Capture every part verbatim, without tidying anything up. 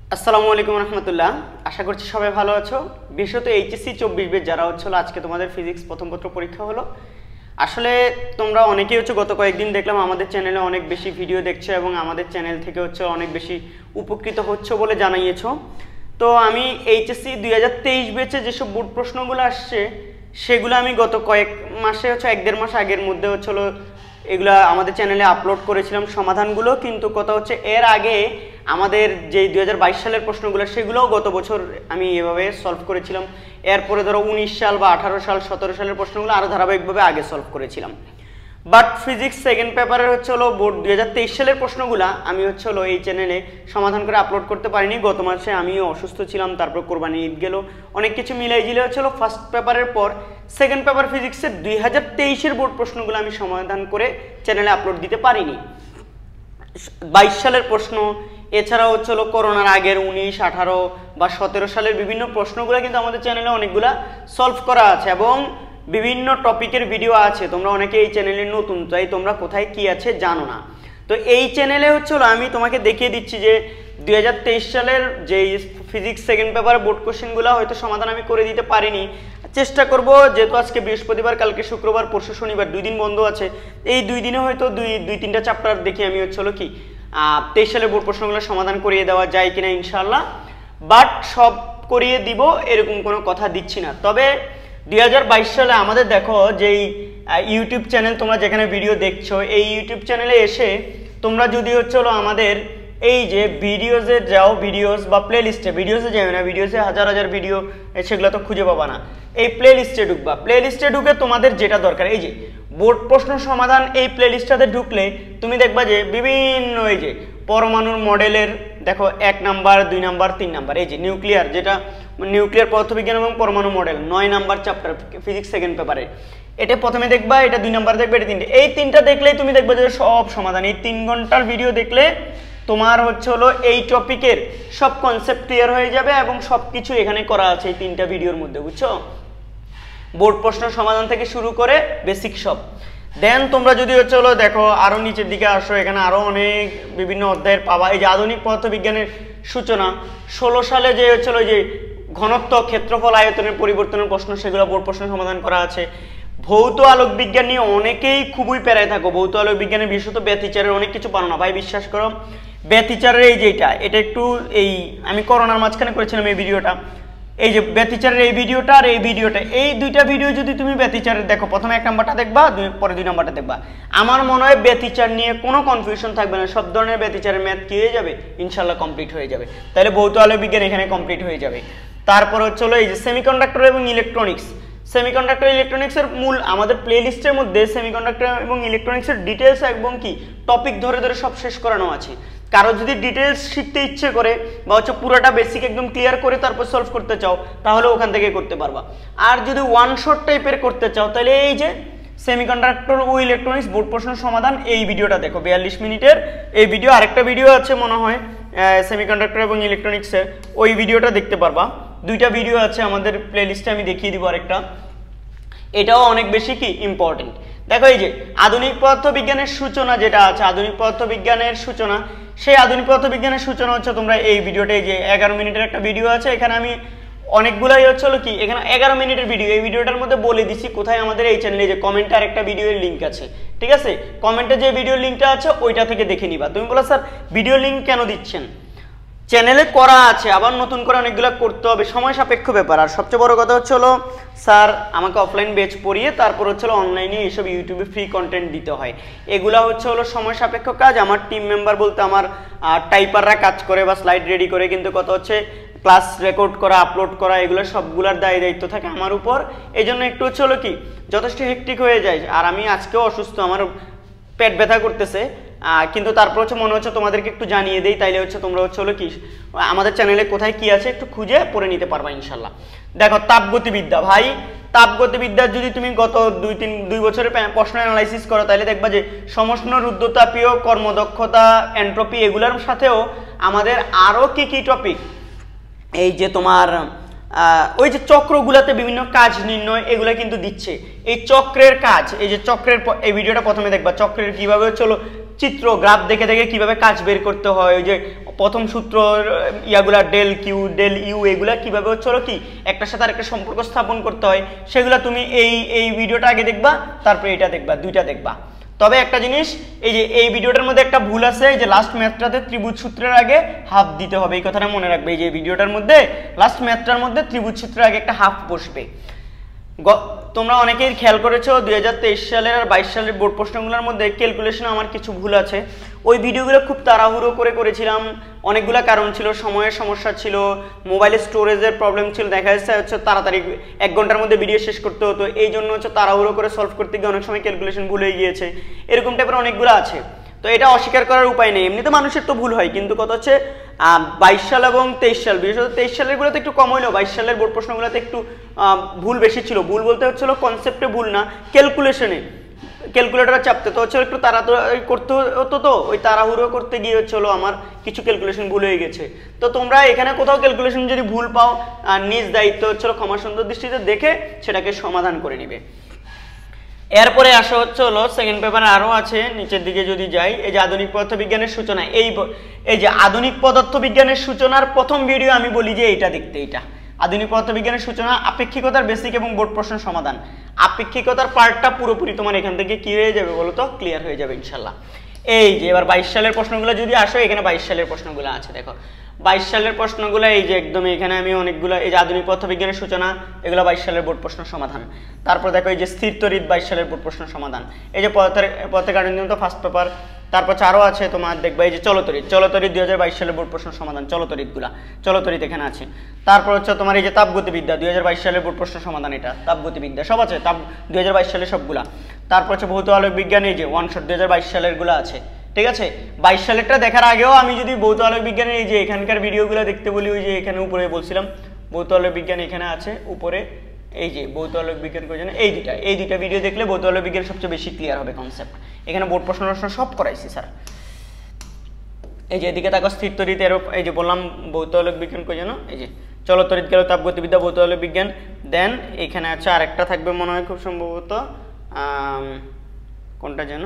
আসসালামু আলাইকুম রহমতুল্লাহ। আশা করছি সবাই ভালো আছো। বিশেষত এইচএসসি চব্বিশ বেচ যারা হচ্ছিল আজকে তোমাদের ফিজিক্স প্রথম পত্র পরীক্ষা হলো। আসলে তোমরা অনেকেই হচ্ছে গত কয়েকদিন দেখলাম আমাদের চ্যানেলে অনেক বেশি ভিডিও দেখছো এবং আমাদের চ্যানেল থেকে হচ্ছে অনেক বেশি উপকৃত হচ্ছে বলে জানাইয়েছো। তো আমি এইচএসসি দুই হাজার তেইশ বেচে যেসব বোর্ড প্রশ্নগুলো আসছে সেগুলো আমি গত কয়েক মাসে হচ্ছে এক দেড় মাস আগের মধ্যে হচ্ছিল এগুলা আমাদের চ্যানেলে আপলোড করেছিলাম সমাধানগুলো। কিন্তু কথা হচ্ছে এর আগে আমাদের যে দুই হাজার বাইশ সালের প্রশ্নগুলো সেগুলোও গত বছর আমি এভাবে সলভ করেছিলাম। এরপরে ধরো উনিশ সাল বা আঠারো সাল সতেরো সালের প্রশ্নগুলো আরও ধারাবাহিকভাবে আগে সলভ করেছিলাম। বাট ফিজিক্স সেকেন্ড পেপারের হচ্ছে হলো বোর্ড দুই হাজার তেইশ সালের প্রশ্নগুলো আমি হচ্ছে হলো এই চ্যানেলে সমাধান করে আপলোড করতে পারিনি। গত মাসে আমিও অসুস্থ ছিলাম, তারপর কোরবানি ঈদ গেল, অনেক কিছু মিলাই জিলে হচ্ছে হলো ফার্স্ট পেপারের পর সেকেন্ড পেপার ফিজিক্সের দুই হাজার তেইশের বোর্ড প্রশ্নগুলো আমি সমাধান করে চ্যানেলে আপলোড দিতে পারিনি। বাইশ সালের প্রশ্ন এছাড়াও হচ্ছে হলো করোনার আগের উনিশ আঠারো বা সতেরো সালের বিভিন্ন প্রশ্নগুলো কিন্তু আমাদের চ্যানেলে অনেকগুলা সলভ করা আছে এবং বিভিন্ন টপিকের ভিডিও আছে। তোমরা অনেকে এই চ্যানেলে নতুন, তাই তোমরা কোথায় কি আছে জানো না। তো এই চ্যানেলে হচ্ছে হলো আমি তোমাকে দেখিয়ে দিচ্ছি যে দুই হাজার তেইশ সালের যে ফিজিক্স সেকেন্ড পেপার বোর্ড কোশ্চেনগুলো হয়তো সমাধান আমি করে দিতে পারিনি। চেষ্টা করব, যেহেতু আজকে বৃহস্পতিবার, কালকে শুক্রবার, পরশু শনিবার, দুই দিন বন্ধ আছে, এই দুই দিনে হয়তো দুই দুই তিনটা চ্যাপ্টার দেখি আমি হচ্ছে হলো কি তেইশ সালের বোর্ড প্রশ্নগুলো সমাধান করিয়ে দেওয়া যায় কিনা ইনশাল্লাহ। বাট সব করিয়ে দিব এরকম কোনো কথা দিচ্ছি না। তবে দুই হাজার বাইশ সালে আমাদের দেখো যেই ইউটিউব চ্যানেল তোমরা যেখানে ভিডিও দেখছো, এই ইউটিউব চ্যানেলে এসে তোমরা যদি হচ্ছে হলো আমাদের এই যে ভিডিওসে যাও, ভিডিওস বা প্লে লিস্টে, ভিডিওসে যাবে না, ভিডিওসে হাজার হাজার ভিডিও সেগুলো তো খুঁজে পাবা না। এই প্লে লিস্টে ঢুকবা, প্লে লিস্টে ঢুকে তোমাদের যেটা দরকার এই যে বোর্ড প্রশ্ন সমাধান, এই প্লে লিস্টটাতে ঢুকলে তুমি দেখবা যে বিভিন্ন এই যে পরমাণুর মডেলের দেখো এক নাম্বার, দুই নাম্বার, তিন নাম্বার, এই যে নিউক্লিয়ার, যেটা নিউক্লিয়ার পদার্থবিজ্ঞান এবং পরমাণু মডেল নয় নাম্বার চ্যাপ্টার ফিজিক্স সেকেন্ড পেপারে, এটা প্রথমে দেখবা, এটা দুই নাম্বার দেখবে, এটা তিনটে, এই তিনটা দেখলেই তুমি দেখবে যে সব সমাধান। এই তিন ঘন্টার ভিডিও দেখলে তোমার হচ্ছে হলো এই টপিকের সব কনসেপ্ট ক্লিয়ার হয়ে যাবে এবং সব কিছু এখানে করা আছে এই তিনটা ভিডিওর মধ্যে, বুঝছো? বোর্ড প্রশ্ন সমাধান থেকে শুরু করে বেসিক সব। দেন তোমরা যদি হচ্ছে হলো দেখো আরো নিচের দিকে আসো, এখানে আরো অনেক বিভিন্ন অধ্যায়ের পাবা। এই যে আধুনিক পদার্থবিজ্ঞানের সূচনা ষোলো সালে যে হচ্ছে হলো যে ঘনত্ব, ক্ষেত্রফল, আয়তনের পরিবর্তনের প্রশ্ন, সেগুলো বোর্ড প্রশ্ন সমাধান করা আছে। ভৌত আলোক বিজ্ঞান নিয়ে অনেকেই খুবই প্যারায় থাকো, ভৌত আলোক বিজ্ঞানের বিশেষত ব্যতিচারের অনেক কিছু পারো না ভাই, বিশ্বাস করো। ব্যতিচারের এই যেটা, এটা একটু এই আমি করোনার মাঝখানে করেছিলাম এই ভিডিওটা, এই যে ব্যতিচারের এই ভিডিওটা আর এই ভিডিওটা, এই দুইটা ভিডিও যদি তুমি ব্যতিচারের দেখো, প্রথমে এক নাম্বারটা দেখবা, পরে দুই নাম্বারটা দেখবা, আমার মনে হয় ব্যতিচার নিয়ে কোনো কনফিউশন থাকবে না। সব ধরনের ব্যতিচারের ম্যাথ কি হয়ে যাবে ইনশাল্লাহ কমপ্লিট হয়ে যাবে। তাহলে ভৌত আলোক বিজ্ঞান এখানে কমপ্লিট হয়ে যাবে। তারপর হচ্ছে হলো এই যে সেমিকন্ডাক্টর এবং ইলেকট্রনিক্স, সেমিকন্ডাক্টর ইলেকট্রনিক্সের মূল আমাদের প্লে লিস্টের মধ্যে সেমিকন্ডাক্টর এবং ইলেকট্রনিক্সের ডিটেলস এবং কি টপিক ধরে ধরে সব শেষ করানো আছে। কারো যদি ডিটেলস শিখতে ইচ্ছে করে বা হচ্ছে পুরোটা বেসিক একদম ক্লিয়ার করে তারপর সলভ করতে চাও, তাহলে ওখান থেকে করতে পারবা। আর যদি ওয়ান শট টাইপের করতে চাও, তাহলে এই যে সেমিকন্ডাক্টর ও ইলেকট্রনিক্স বোর্ড প্রশ্ন সমাধান, এই ভিডিওটা দেখো, বিয়াল্লিশ মিনিটের এই ভিডিও। আরেকটা ভিডিও আছে মনে হয় সেমিকন্ডাক্টর এবং ইলেকট্রনিক্সের, ওই ভিডিওটা দেখতে পারবা। দুইটা ভিডিও আছে আমাদের প্লে লিস্টে, আমি দেখিয়ে দিব আরেকটা, এটাও অনেক বেশি কি ইম্পর্টেন্ট। দেখো এই যে আধুনিক পদার্থবিজ্ঞানের সূচনা যেটা আছে, আধুনিক পদার্থবিজ্ঞানের সূচনা, সেই আধুনিক পদার্থবিজ্ঞানের সূচনা হচ্ছে তোমরা এই ভিডিওটা, এই যে এগারো মিনিটের একটা ভিডিও আছে, এখানে আমি অনেকগুলাই হচ্ছে হলো কি এখানে এগারো মিনিটের ভিডিও, এই ভিডিওটার মধ্যে বলে দিচ্ছি কোথায় আমাদের এই চ্যানেলে যে কমেন্টে আরেকটা ভিডিওর লিঙ্ক আছে, ঠিক আছে? কমেন্টে যে ভিডিওর লিঙ্কটা আছে ওইটা থেকে দেখে নিবা। তুমি বলো স্যার ভিডিও লিঙ্ক কেন দিচ্ছেন? চ্যানেলে করা আছে, আবার নতুন করে অনেকগুলো করতে হবে, সময় সাপেক্ষ ব্যাপার। আর সবচেয়ে বড় কথা হচ্ছে হলো স্যার আমাকে অফলাইন বেচ পড়িয়ে তারপর হচ্ছে হলো অনলাইনে এইসব ইউটিউবে ফ্রি কন্টেন্ট দিতে হয়, এগুলা হচ্ছে হলো সময় সাপেক্ষ কাজ। আমার টিম মেম্বার বলতে আমার টাইপাররা কাজ করে বা স্লাইড রেডি করে, কিন্তু কথা হচ্ছে ক্লাস রেকর্ড করা, আপলোড করা, এগুলো সবগুলার দায় দায়িত্ব থাকে আমার উপর। এই জন্য একটু হচ্ছে হলো কি যথেষ্ট হেক্টিক হয়ে যায়। আর আমি আজকেও অসুস্থ, আমার পেট ব্যথা করতেছে, কিন্তু তারপর হচ্ছে মনে হচ্ছে তোমাদেরকে একটু জানিয়ে দেই, তাইলে হচ্ছে তোমরা হচ্ছে হলো কি আমাদের চ্যানেলে কোথায় কি আছে একটু খুঁজে পড়ে নিতে পারবা ইনশাল্লাহ। দেখো তাপগতিবিদ্যা, ভাই তাপগতিবিদ্যার যদি তুমি গত দুই তিন দুই বছরের প্রশ্ন অ্যানালাইসিস করো, তাহলে দেখবা যে সমষ্ণ রুদ্ধতাপীয়, কর্মদক্ষতা, এন্ট্রপি, এগুলোর সাথেও আমাদের আরও কি কি টপিক, এই যে তোমার ওই যে চক্রগুলোতে বিভিন্ন কাজ নির্ণয়, এগুলো কিন্তু দিচ্ছে। এই চক্রের কাজ, এই যে চক্রের এই ভিডিওটা প্রথমে দেখবা, চক্রের কিভাবে চলো চিত্র গ্রাফ দেখে দেখে কিভাবে কাজ বের করতে হয়, ওই যে প্রথম সূত্র ইয়াগুলা ডেল কিউ ডেল ইউ এগুলা কিভাবে হচ্ছে হলো কি একটার সাথে আরেকটা সম্পর্ক স্থাপন করতে হয়, সেগুলা তুমি এই এই ভিডিওটা আগে দেখবা, তারপরে এটা দেখবা, দুইটা দেখবা। তবে একটা জিনিস, এই যে এই ভিডিওটার মধ্যে একটা ভুল আছে, যে লাস্ট ম্যাথটাতে ত্রিভুজ সূত্রের আগে হাফ দিতে হবে, এই কথাটা মনে রাখবে। এই যে ভিডিওটার মধ্যে লাস্ট ম্যাথটার মধ্যে ত্রিভুজ সূত্রের আগে একটা হাফ বসবে। তোমরা অনেকেই খেয়াল করেছো দুই হাজার তেইশ সালের আর বাইশ সালের বোর্ড প্রশ্নগুলোর মধ্যে ক্যালকুলেশনে আমার কিছু ভুল আছে। ওই ভিডিওগুলো খুব তাড়াহুড়ো করে করেছিলাম, অনেকগুলো কারণ ছিল, সময়ের সমস্যা ছিল, মোবাইলের স্টোরেজের প্রবলেম ছিল, দেখা যাচ্ছে হচ্ছে তাড়াতাড়ি এক ঘন্টার মধ্যে ভিডিও শেষ করতে হতো, এই জন্য হচ্ছে তাড়াহুড়ো করে সলভ করতে গিয়ে অনেক সময় ক্যালকুলেশন ভুল হয়ে গিয়েছে, এরকম টাইপের অনেকগুলো আছে। তো এটা অস্বীকার করার উপায় নেই, এমনিতে মানুষের তো ভুল হয়, কিন্তু কথা হচ্ছে বাইশ সাল এবং তেইশ সাল, বিশেষত তেইশ সালের গুলোতে একটু কম হইলেও বাইশ সালের বোর্ড প্রশ্নগুলোতে একটু ভুল বেশি ছিল। ভুল বলতে হচ্ছিল কনসেপ্টে ভুল না, ক্যালকুলেশনে, ক্যালকুলেটর চাপতে তো হচ্ছে একটু তাড়াতাড়ি করতে হতো, তো ওই তাড়াহুড়ো করতে গিয়ে হচ্ছিল আমার কিছু ক্যালকুলেশন ভুল হয়ে গেছে। তো তোমরা এখানে কোথাও ক্যালকুলেশন যদি ভুল পাও, নিজ দায়িত্ব হচ্ছিল ক্ষমা সুন্দর দৃষ্টিতে দেখে সেটাকে সমাধান করে নিবে। এরপরে আসা হচ্ছে হলো সেকেন্ড পেপারে আরও আছে, নিচের দিকে যদি যাই, এই যে আধুনিক পদার্থবিজ্ঞানের সূচনা, এই এই যে আধুনিক পদার্থবিজ্ঞানের সূচনার প্রথম ভিডিও আমি বলি যে এইটা দেখতে, এইটা আধুনিক পদার্থবিজ্ঞানের সূচনা, আপেক্ষিকতার বেসিক এবং বোর্ড প্রশ্ন সমাধান। আপেক্ষিকতার পার্টটা পুরোপুরি তোমার এখান থেকে কি হয়ে যাবে বলো তো, ক্লিয়ার হয়ে যাবে ইনশাল্লাহ। এই যে এবার বাইশ সালের প্রশ্নগুলো যদি আসো, এখানে বাইশ সালের প্রশ্নগুলো আছে, দেখো বাইশ সালের প্রশ্নগুলো এই যে একদম এখানে আমি অনেকগুলো, এই যে আধুনিক পদার্থবিজ্ঞানের সূচনা, এগুলো বাইশ সালের বোর্ড প্রশ্ন সমাধান। তারপর দেখো এই যে স্থির তড়িৎ, বাইশ সালের বোর্ড প্রশ্ন সমাধান। এই যে পদার্থের পদার্থের গাণিতিক ফার্স্ট পেপার। তারপর আরও আছে তোমার দেখবা এই যে চলতরিৎ, চলতরিৎ দুই হাজার বাইশ সালের বোর্ড প্রশ্ন সমাধান, চলতরিৎগুলা, চলতরিৎ এখানে আছে। তারপর হচ্ছে তোমার এই যে তাপগতিবিদ্যা দুই হাজার বাইশ সালের বোর্ড প্রশ্ন সমাধান, এটা তাপগতিবিদ্যা সব আছে, তাপ দুই হাজার বাইশ সালের সবগুলা। তারপর হচ্ছে ভৌত আলোক বিজ্ঞান, এই যে ওয়ান শট দুই হাজার বাইশ সালের গুলো আছে, ঠিক আছে। বাইশ সালেরটা দেখার আগেও আমি যদি ভৌত আলোক বিজ্ঞানের এই যে এখানকার ভিডিওগুলো দেখতে বলি, ওই যে এখানে উপরে বলছিলাম ভৌত আলোক বিজ্ঞান এখানে আছে উপরে, এই যে ভৌত আলোক বিজ্ঞান কোন এই দুইটা, এই দুইটা ভিডিও দেখলে ভৌত আলোক বিজ্ঞান সবচেয়ে বেশি ক্লিয়ার হবে কনসেপ্ট। এখানে বোর্ড প্রশ্ন প্রশ্ন সব করাইছি স্যার। এই যে এদিকে তাকে স্থির তড়িৎ, এর এই যে বললাম ভৌত আলোক বিজ্ঞান কই যেন, এই যে চলতরিৎ গেল, তাপগতিবিদ্যা, ভৌত আলোক বিজ্ঞান। দেন এখানে আছে আরেকটা থাকবে মনে হয় খুব সম্ভবত, কোনটা যেন,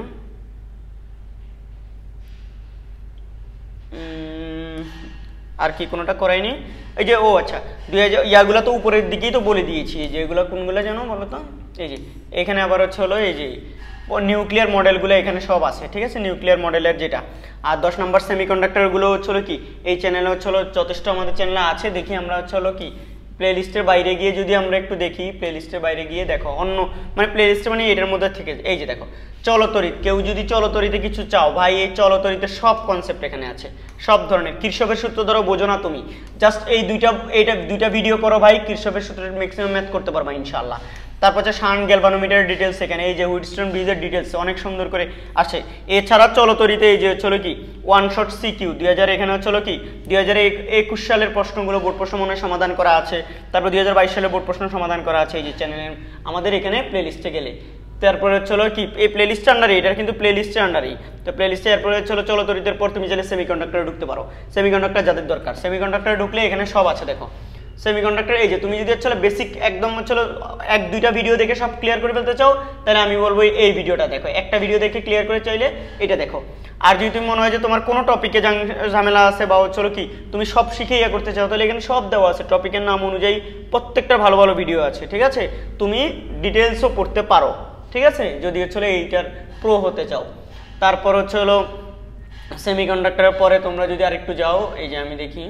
আর কি কোনোটা করাইনি, এই যে ও আচ্ছা দুই হাজার ইয়াগুলো তো উপরের দিকেই তো বলে দিয়েছি, যে এগুলো কোনগুলো যেন বলো তো, এই যে এখানে আবার হচ্ছে হলো এই যে নিউক্লিয়ার মডেলগুলো এখানে সব আছে, ঠিক আছে, নিউক্লিয়ার মডেলের যেটা। আর দশ নম্বর সেমিকন্ডাক্টরগুলো হচ্ছে হলো কি এই চ্যানেলে হচ্ছে হলো যথেষ্ট আমাদের চ্যানেলে আছে, দেখি আমরা হচ্ছে হলো কি প্লে লিস্টের বাইরে গিয়ে যদি আমরা একটু দেখি, প্লে লিস্টের বাইরে গিয়ে দেখো অন্য মানে প্লে লিস্টে মানে এটার মধ্যে থেকে এই যে দেখো চলতরিৎ, কেউ যদি চলতরিতে কিছু চাও ভাই, এই চলতরিতে সব কনসেপ্ট এখানে আছে, সব ধরনের। কিরশফের সূত্র ধরো বোঝো না তুমি, জাস্ট এই দুইটা এইটা দুইটা ভিডিও করো ভাই, কিরশফের সূত্রের ম্যাক্সিমাম ম্যাথ করতে পারবা ইনশাআল্লাহ। তারপর হচ্ছে শান গ্যালভানোমিটারের ডিটেলস, এখানে এই যে হুইটস্টোন ব্রিজের ডিটেলস অনেক সুন্দর করে আসে। এছাড়া চলতরিতে এই যে হচ্ছিল কি ওয়ান শট সিকিউ দুই হাজার এখানে হচ্ছিল কি দুই হাজার একুশ সালের প্রশ্নগুলো বোর্ড প্রশ্ন মনে সমাধান করা আছে। তারপর দুই হাজার বাইশ সালের বোর্ড প্রশ্ন সমাধান করা আছে এই যে চ্যানেলে আমাদের এখানে প্লে লিস্টে গেলে। তারপরে হচ্ছিল কি এই প্লে লিস্টের আন্ডারে, এটা কিন্তু প্লে লিস্টের আন্ডারেই, তো প্লে লিস্টে এরপরে হচ্ছিল চলতরিতের পর তুমি চাইলে সেমিকন্ডাক্টরে ঢুকতে পারো। সেমিকন্ডাক্টর যাদের দরকার, সেমিকন্ডাক্টরে ঢুকলে এখানে সব আছে দেখো সেমিকন্ডাক্টর। এই যে তুমি যদি হচ্ছে বেসিক একদম হচ্ছে এক দুইটা ভিডিও দেখে সব ক্লিয়ার করে ফেলতে চাও, তাহলে আমি বলবো এই ভিডিওটা দেখো, একটা ভিডিও দেখে ক্লিয়ার করে চাইলে এটা দেখো। আর যদি তুমি মনে হয় যে তোমার কোনো টপিকে ঝামেলা আছে বা হচ্ছিল কি তুমি সব শিখে ইয়ে করতে চাও, তাহলে এখানে সব দেওয়া আছে, টপিকের নাম অনুযায়ী প্রত্যেকটা ভালো ভালো ভিডিও আছে, ঠিক আছে। তুমি ডিটেলসও পড়তে পারো, ঠিক আছে, যদি হচ্ছে এইটার প্রো হতে চাও। তারপর হচ্ছে হলো সেমিকন্ডাক্টরের পরে তোমরা যদি আরেকটু যাও, এই যে আমি দেখি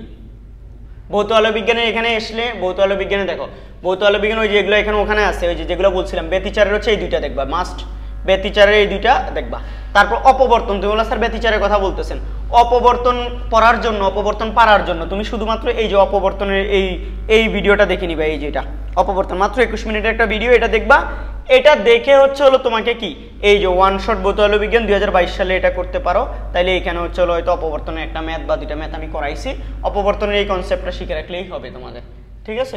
ভৌত আলোক বিজ্ঞানের এখানে আসলে ভৌত আলোক বিজ্ঞানে দেখো ভৌত আলোক বিজ্ঞান ওই যেগুলো এখানে ওখানে আছে, ওই যে যেগুলো বলছিলাম ব্যতিচারের হচ্ছে এই দুইটা দেখবা, মাস্ট ব্যতিচারের এই দুইটা দেখবা। তারপর অপবর্তন, তুমি বলো স্যার ব্যতিচারের কথা বলতেছেন, অপবর্তন পড়ার জন্য অপবর্তন পারার জন্য তুমি শুধুমাত্র এই যে অপবর্তনের এই এই ভিডিওটা দেখে নিবা, এই যে এটা অপবর্তন মাত্র একুশ মিনিটের একটা ভিডিও, এটা দেখবা। এটা দেখে হচ্ছে হলো তোমাকে কি এই যে ওয়ান শট ভৌত আলোক বিজ্ঞান দুই হাজার বাইশ সালে এটা করতে পারো, তাইলে এখানে হচ্ছে হলো হয়তো অপবর্তনের একটা ম্যাথ বা দুইটা ম্যাথ আমি করাইছি, অপবর্তনের এই কনসেপ্টটা শিখে রাখলেই হবে তোমাদের, ঠিক আছে।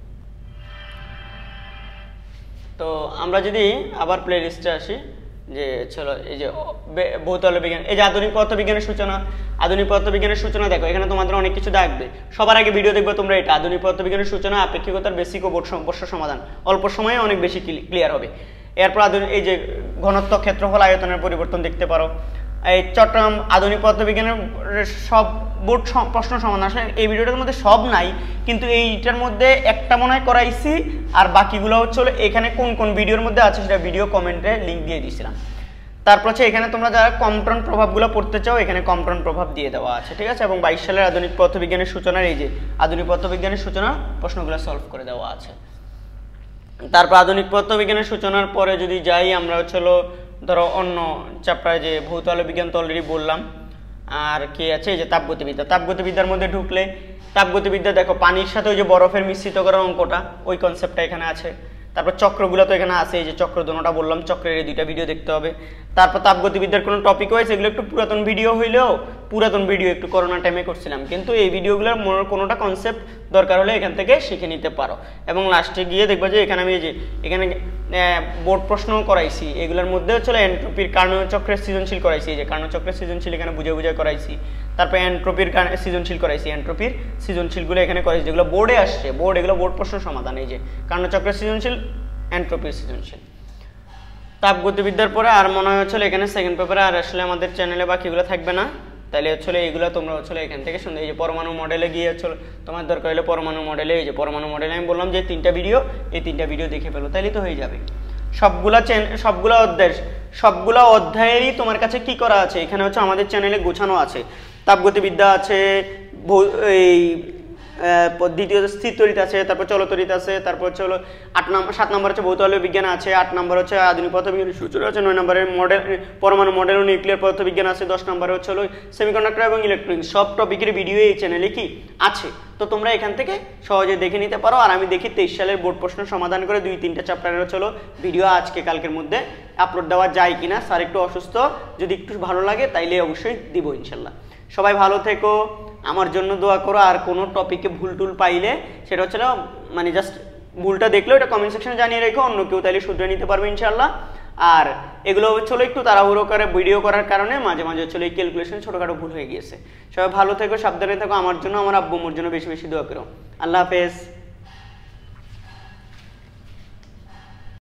তো আমরা যদি আবার প্লে লিস্টে আসি, যে চলো এই যে ভৌত আলোক বিজ্ঞান, এই যে আধুনিক পদার্থবিজ্ঞানের সূচনা, আধুনিক পদার্থবিজ্ঞানের সূচনা দেখো এখানে তোমাদের অনেক কিছু দেখবে। সবার আগে ভিডিও দেখবে তোমরা এটা আধুনিক পদার্থবিজ্ঞানের সূচনা, আপেক্ষিকতার বেসিক ও বোর্ড সমস্যা সমাধান, অল্প সময়ে অনেক বেশি ক্লিয়ার হবে। এরপর আধুনিক এই যে ঘনত্ব, ক্ষেত্রফল, আয়তনের পরিবর্তন দেখতে পারো। এই চট্টগ্রাম আধুনিক পদার্থবিজ্ঞানের সব বোর্ড প্রশ্ন সমাধান। আসলে এই ভিডিওটার মধ্যে সব নাই, কিন্তু এইটার মধ্যে একটা মনে হয় করাইছি, আর বাকিগুলো হচ্ছে এখানে কোন কোন ভিডিওর মধ্যে আছে সেটা ভিডিও কমেন্টে লিঙ্ক দিয়ে দিয়েছিলাম। তারপর হচ্ছে এখানে তোমরা যারা কম্পটন প্রভাবগুলো পড়তে চাও এখানে কম্পটন প্রভাব দিয়ে দেওয়া আছে, ঠিক আছে। এবং বাইশ সালের আধুনিক পদার্থবিজ্ঞানের সূচনার এই যে আধুনিক পদার্থবিজ্ঞানের সূচনা প্রশ্নগুলো সলভ করে দেওয়া আছে। তারপর আধুনিক পদার্থবিজ্ঞানের সূচনার পরে যদি যাই আমরা হচ্ছে ধরো অন্য চ্যাপ্টারে যে ভৌত বিজ্ঞান তো অলরেডি বললাম, আর কি আছে এই যে তাপগতিবিদ্যা। তাপগতিবিদ্যার মধ্যে ঢুকলে তাপগতিবিদ্যা দেখো পানির সাথে ওই যে বরফের মিশ্রিত করার অঙ্কটা, ওই কনসেপ্টটা এখানে আছে। তারপর চক্রগুলো তো এখানে আছে, এই যে চক্র দোনোটা বললাম, চক্রের এই দুইটা ভিডিও দেখতে হবে। তারপর তাপগতিবিদ্যার কোনো টপিক হয়েছে এগুলো একটু পুরাতন ভিডিও হইলেও পুরাতন ভিডিও একটু করোনা টাইমে করছিলাম, কিন্তু এই ভিডিওগুলোর কোনোটা কনসেপ্ট দরকার হলে এখান থেকে শিখে নিতে পারো। এবং লাস্টে গিয়ে দেখবা যে এখানে আমি এই যে এখানে বোর্ড প্রশ্ন করাইছি, এগুলোর মধ্যে হচ্ছে এন্ট্রপির কার্ণচক্রের সৃজনশীল করাইছি, এই যে কার্ণচক্রের সৃজনশীল এখানে বুঝে বুঝে করাইছি। তারপর এন্ট্রপির সৃজনশীল করাইছি, এন্ট্রপির সৃজনশীলগুলো এখানে করাইছি, যেগুলো বোর্ডে আসছে, বোর্ড এগুলো বোর্ড প্রশ্ন সমাধান। এই যে কার্ণচক্রের সৃজনশীল, এন্ট্রপির সৃজনশীল। তাপগতিবিদ্যার পরে আর মনে হয় হচ্ছে এখানে সেকেন্ড পেপারে আর আসলে আমাদের চ্যানেলে বাকিগুলো থাকবে না, তাহলে হচ্ছে এইগুলো তোমরা হচ্ছে এখান থেকে শুনতে। এই যে পরমাণু মডেলে গিয়ে হচ্ছে তোমার দরকার হলে পরমাণু মডেলে, এই যে পরমাণু মডেলে আমি বললাম যে তিনটা ভিডিও, এই তিনটা ভিডিও দেখে ফেলো, তাহলে তো হয়ে যাবে। সবগুলা সবগুলা অধ্যায় সবগুলা অধ্যায়েরই তোমার কাছে কি করা আছে এখানে হচ্ছে আমাদের চ্যানেলে গোছানো আছে। তাপগতিবিদ্যা আছে, এই দ্বিতীয় স্থির তড়িৎ আছে, তারপর চলতড়িৎ আছে, তারপর হচ্ছে হলো আট নম্বর সাত নম্বর হচ্ছে ভৌত বিজ্ঞান আছে, আট নম্বর হচ্ছে আধুনিক পদার্থবিজ্ঞানের সূচনা আছে, নয় নম্বরের মডেল পরমাণু মডেল ও নিউক্লিয়ার পদার্থবিজ্ঞান আছে, দশ নম্বরে হচ্ছে হলো সেমিকন্ডাক্টর এবং ইলেকট্রনিক্স। সব টপিকের ভিডিও এই চ্যানেলে কি আছে, তো তোমরা এখান থেকে সহজে দেখে নিতে পারো। আর আমি দেখি তেইশ সালের বোর্ড প্রশ্ন সমাধান করে দুই তিনটা চ্যাপ্টারের হচ্ছে হলো ভিডিও আজকে কালকের মধ্যে আপলোড দেওয়া যায় কিনা। স্যার একটু অসুস্থ, যদি একটু ভালো লাগে তাইলে অবশ্যই দিব ইনশাল্লাহ। সবাই ভালো থেকো, আমার জন্য দোয়া করো। আর কোনো টপিকে ভুল টুল পাইলে সেটা হচ্ছে মানে জাস্ট ভুলটা দেখলেও এটা কমেন্ট সেকশনে জানিয়ে রেখো, অন্য কেউ তাইলে শুধরে নিতে পারবে ইনশাল্লাহ। আর এগুলো হচ্ছে একটু তাড়াহুড়ো করে ভিডিও করার কারণে মাঝে মাঝে হচ্ছে এই ক্যালকুলেশন ছোটোখাটো ভুল হয়ে গিয়েছে। সবাই ভালো থেকো, সাবধানে থেকো, আমার জন্য আমার আব্বু মোর জন্য বেশি বেশি দোয়া করো। আল্লাহ হাফেজ।